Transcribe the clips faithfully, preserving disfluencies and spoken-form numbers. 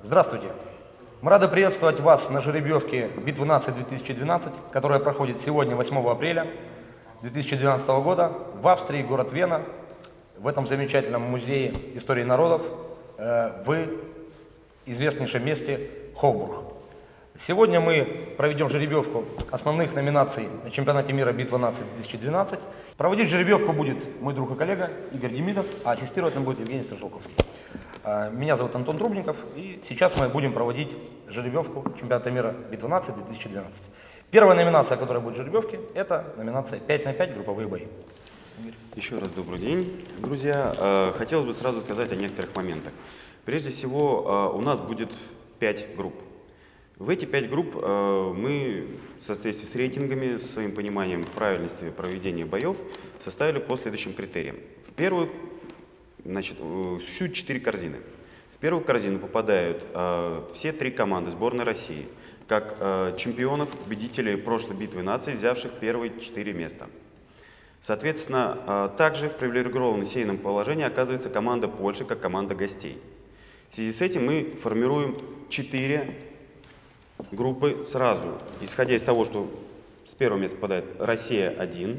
Здравствуйте! Мы рады приветствовать вас на жеребьевке «Битвы наций две тысячи двенадцать», которая проходит сегодня, восьмого апреля две тысячи двенадцатого года, в Австрии, город Вена, в этом замечательном музее истории народов, э, в известнейшем месте Хофбург. Сегодня мы проведем жеребьевку основных номинаций на чемпионате мира «Битва наций две тысячи двенадцать». Проводить жеребьевку будет мой друг и коллега Игорь Демидов, а ассистировать нам будет Евгений Стражалковский. Меня зовут Антон Трубников, и сейчас мы будем проводить жеребьевку чемпионата мира «Битва наций две тысячи двенадцать». Первая номинация, которая будет в жеребьевке, это номинация пять на пять групповые бои. Еще раз добрый день, друзья. Хотелось бы сразу сказать о некоторых моментах. Прежде всего, у нас будет пять групп. В эти пять групп мы в соответствии с рейтингами, с своим пониманием правильности проведения боев составили по следующим критериям. В первую, значит, существует четыре корзины. В первую корзину попадают все три команды сборной России, как чемпионов, победителей прошлой битвы наций, взявших первые четыре места. Соответственно, также в привилегированном сейном положении оказывается команда Польши, как команда гостей. В связи с этим мы формируем четыре группы сразу, исходя из того, что с первого места попадает Россия один,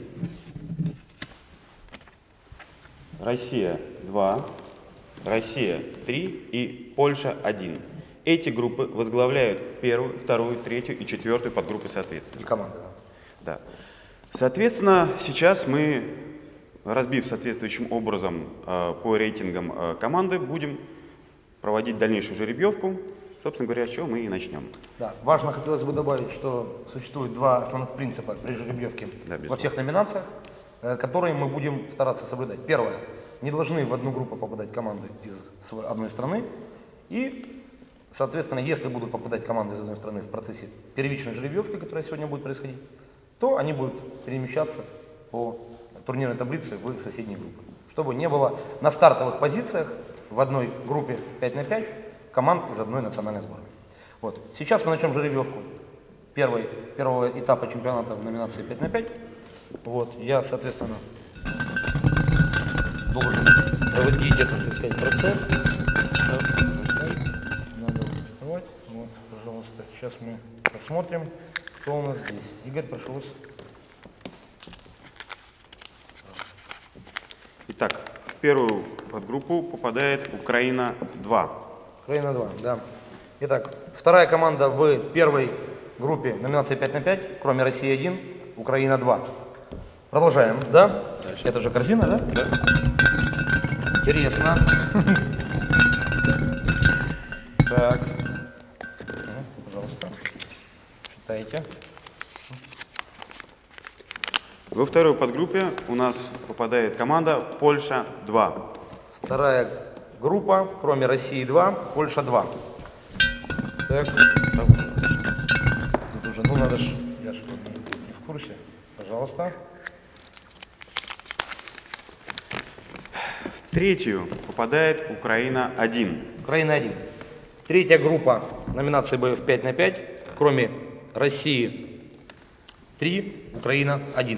Россия два, Россия три и Польша один. Эти группы возглавляют первую, вторую, третью и четвертую подгруппы соответственно. И команда. Да. Соответственно, сейчас мы, разбив соответствующим образом э, по рейтингам э, команды, будем проводить дальнейшую жеребьевку. Собственно говоря, с чего мы и начнем. Да, важно, хотелось бы добавить, что существует два основных принципа при жеребьевке да, во всех номинациях, которые мы будем стараться соблюдать. Первое. Не должны в одну группу попадать команды из одной страны. И, соответственно, если будут попадать команды из одной страны в процессе первичной жеребьевки, которая сегодня будет происходить, то они будут перемещаться по турнирной таблице в соседние группы. Чтобы не было на стартовых позициях в одной группе пять на пять команд из одной национальной сборной. Вот. Сейчас мы начнем жеребьевку первой, первого этапа чемпионата в номинации пять на пять. Вот. Я, соответственно, должен проводить этот, так сказать, процесс. Надо вставать. Вот, пожалуйста. Сейчас мы посмотрим, кто у нас здесь. Игорь, прошу вас. Итак, в первую подгруппу попадает Украина два. Украина два, да. Итак, вторая команда в первой группе номинации пять на пять, кроме России один, Украина два. Продолжаем, да? Дальше. Это же корзина, да? Да. Интересно. Так. Пожалуйста. Читайте. Во второй подгруппе у нас попадает команда Польша два. Вторая группа, кроме России два, Польша два. Так. Тут уже, ну надо же, я же не в курсе. Пожалуйста. В третью попадает Украина один. Украина один. Третья группа номинации боев пять на пять, кроме России три, Украина один.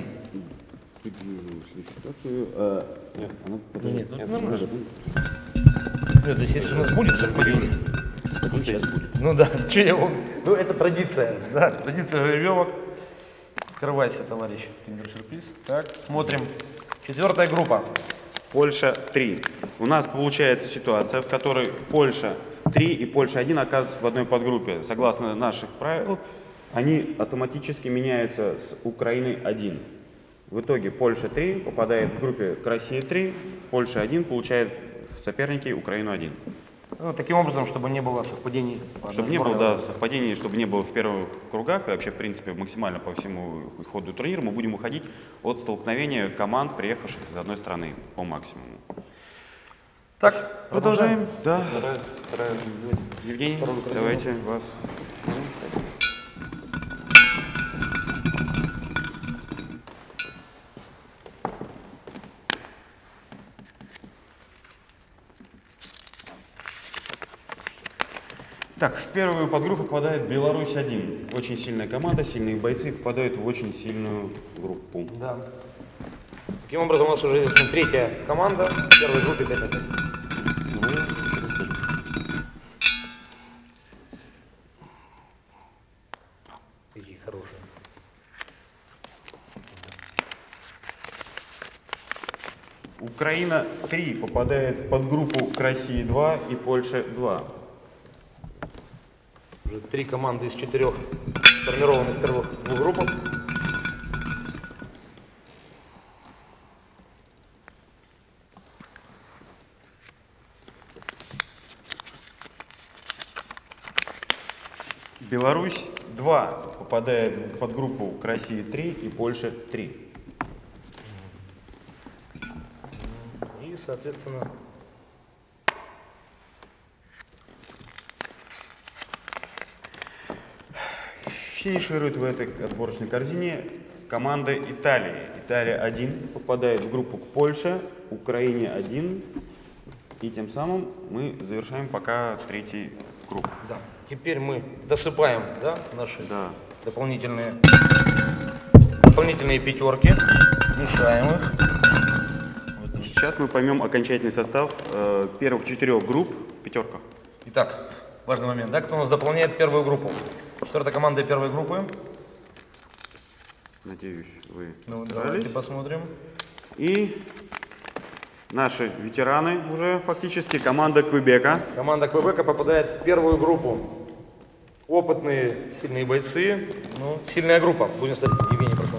Нет, нет, нет, нормально. Нет, то есть если у нас будет совпадение, сейчас будет. Ну да, что я могу? Ну это традиция, да, традиция жеребьевок. Открывайся, товарищ, киндер-сюрприз. Так, смотрим. Четвертая группа. Польша три. У нас получается ситуация, в которой Польша три и Польша один оказываются в одной подгруппе. Согласно наших правил, они автоматически меняются с Украиной один. В итоге Польша три попадает в группе к России три, Польша один получает в соперники Украину один. Ну, таким образом, чтобы не было совпадений. Чтобы не было да, совпадений, чтобы не было в первых кругах, и вообще, в принципе, максимально по всему ходу турнира мы будем уходить от столкновения команд, приехавших из одной страны, по максимуму. Так, продолжаем. продолжаем. Да. Вторая, вторая. Евгений, давайте вас. Так, в первую подгруппу попадает Беларусь один. Очень сильная команда, сильные бойцы попадают в очень сильную группу. Да. Таким образом, у нас уже есть третья команда в первой группе пять на пять. Украина три попадает в подгруппу к России два и Польше два. Уже три команды из четырех сформированы в первых двух группах. Беларусь два попадает в подгруппу к России три и Польше три. И, соответственно, финиширует в этой отборочной корзине команда Италии. Италия один попадает в группу к Польше, Украине один. И тем самым мы завершаем пока третий круг. да. Теперь мы досыпаем, да, наши Да. дополнительные, дополнительные пятерки, мешаем их. Вот. Сейчас мы поймем окончательный состав э, первых четырех групп в пятерках. Итак, важный момент, да, кто у нас дополняет первую группу? Четвертая команда первой группы. Надеюсь, вы Ну, старались. давайте посмотрим. И наши ветераны уже фактически, команда Квебека. Команда Квебека попадает в первую группу. Опытные, сильные бойцы. Ну, сильная группа. Будем смотреть. Евгений, прошу.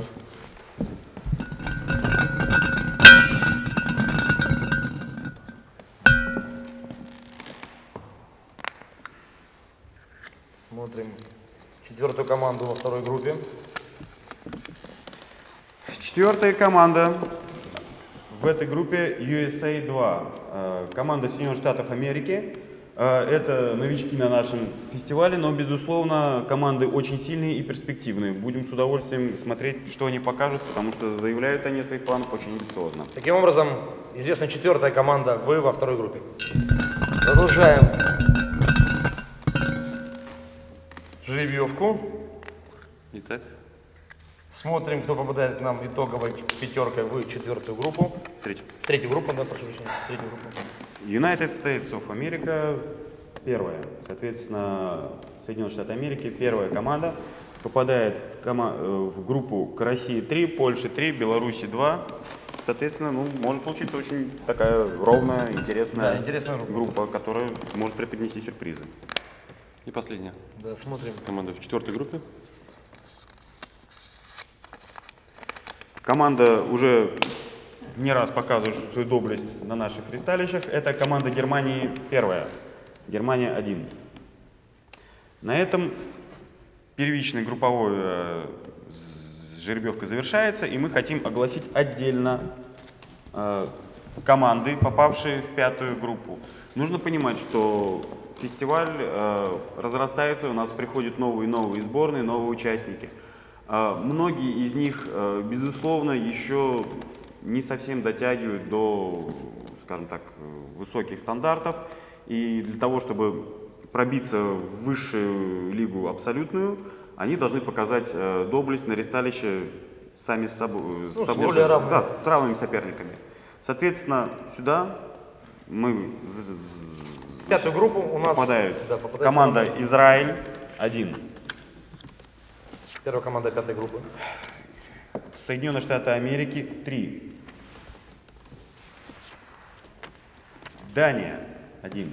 Смотрим четвертую команду во второй группе. Четвертая команда в этой группе ю эс эй два. Э, Команда Соединенных Штатов Америки. Э, Это новички на нашем фестивале, но, безусловно, команды очень сильные и перспективные. Будем с удовольствием смотреть, что они покажут, потому что заявляют они о своих планах очень амбициозно. Таким образом, известна четвертая команда, вы во второй группе. Продолжаем жеребьевку. Итак, Смотрим, кто попадает к нам итоговой пятеркой в четвертую группу. третий. Третью группу, да, прошу прощения, третью группу. United States of America первая. Соответственно, Соединенные Штаты Америки первая команда попадает в, кома э, в группу к России три, Польше три, Беларуси два. Соответственно, ну, может получиться очень такая ровная, интересная, Да, интересная группа. группа, которая может преподнести сюрпризы. И последняя Да, смотрим. команда в четвертой группе. Команда уже не раз показывает свою доблесть на наших ристалищах. Это команда Германии первая. Германия один. На этом первичная групповая жеребьевка завершается, и мы хотим огласить отдельно э, команды, попавшие в пятую группу. Нужно понимать, что фестиваль э, разрастается, у нас приходят новые и новые сборные, новые участники. Э, многие из них, э, безусловно, еще не совсем дотягивают до, скажем так, высоких стандартов. И для того, чтобы пробиться в высшую лигу абсолютную, они должны показать э, доблесть на ристалище сами с собой, с, Ну, с собой, более с, равными. да, с равными соперниками. Соответственно, сюда мы з- з- В пятую группу у нас попадают да, попадает команда Израиль один, первая команда пятой группы. Соединенные Штаты Америки три, Дания один,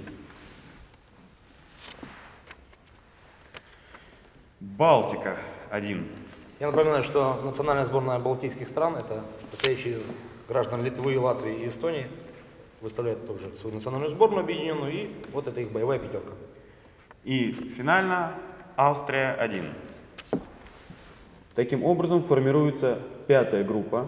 Балтика один. Я напоминаю, что национальная сборная балтийских стран, это состоящая из граждан Литвы, Латвии и Эстонии, выставляет также свою национальную сборную объединенную, и вот это их боевая пятерка. И финально Австрия один. Таким образом формируется пятая группа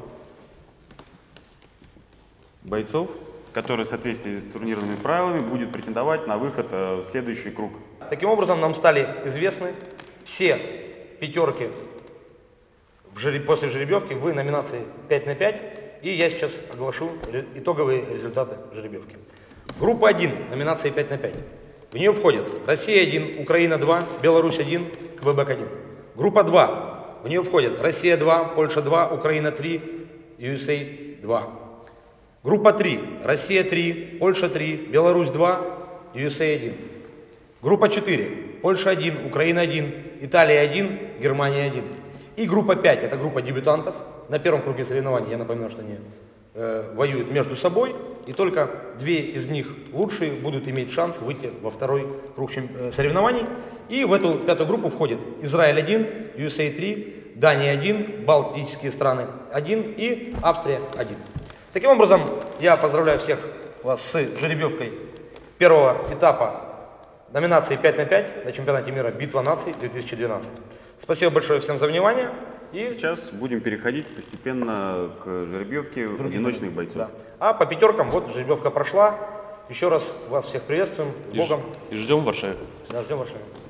бойцов, которая в соответствии с турнирными правилами будет претендовать на выход э, в следующий круг. Таким образом, нам стали известны все пятерки в жереб... после жеребьевки в номинации пять на пять, и я сейчас оглашу ре- итоговые результаты жеребьевки. Группа один, номинация пять на пять. В нее входят Россия один, Украина два, Беларусь один, Квебек один. Группа два. В нее входят Россия два, Польша два, Украина три, ю эс эй два. Группа три. Россия три, Польша три, Беларусь два, ю эс эй один. Группа четыре. Польша один, Украина один, Италия один, Германия один. И группа пять. Это группа дебютантов. На первом круге соревнований, я напоминаю, что они э, воюют между собой, и только две из них лучшие будут иметь шанс выйти во второй круг э, соревнований. И в эту пятую группу входит Израиль один, ю эс эй три, Дания один, Балтийские страны один и Австрия один. Таким образом, я поздравляю всех вас с жеребьевкой первого этапа номинации пять на пять на чемпионате мира «Битва наций» две тысячи двенадцать. Спасибо большое всем за внимание. И сейчас будем переходить постепенно к жеребьевке одиночных бойцов. Да. А по пятеркам, вот жеребьевка прошла. Еще раз вас всех приветствуем. С И Богом. И ждем в Варшаве. Да, ждем в Варшаве.